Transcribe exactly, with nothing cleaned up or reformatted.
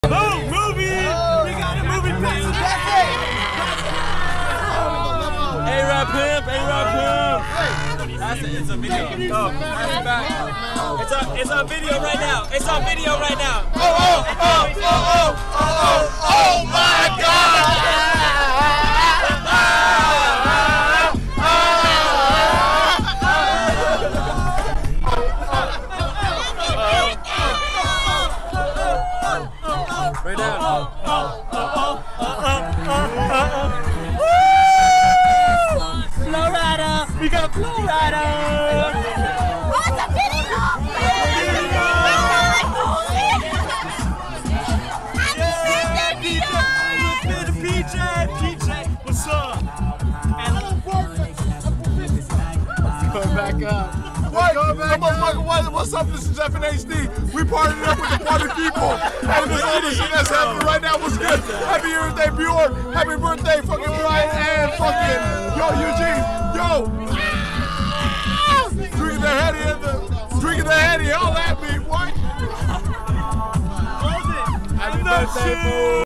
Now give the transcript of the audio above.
Oh, movie! Oh, we got a movie pass. A-Rap pimp, A-Rap pimp. That's it, it's a video. Oh, that's back. It's on, it's on video right now. It's on video right now. Oh, oh, oh, oh, oh, oh, oh, oh my God! Right now. Florida! We got Florida! Oh, it's a video! P J! P J! What's up? Come back up. What? Motherfucker, what? What's up? This is F N H D. We partnered up with the party people. And this other shit that's happening right now was good. Happy birthday, Bjorn. Happy birthday, fucking Brian and fucking yo, Eugene. Yo. Drinking the heady and the drinking the heady. All at me, what? Happy birthday, boo.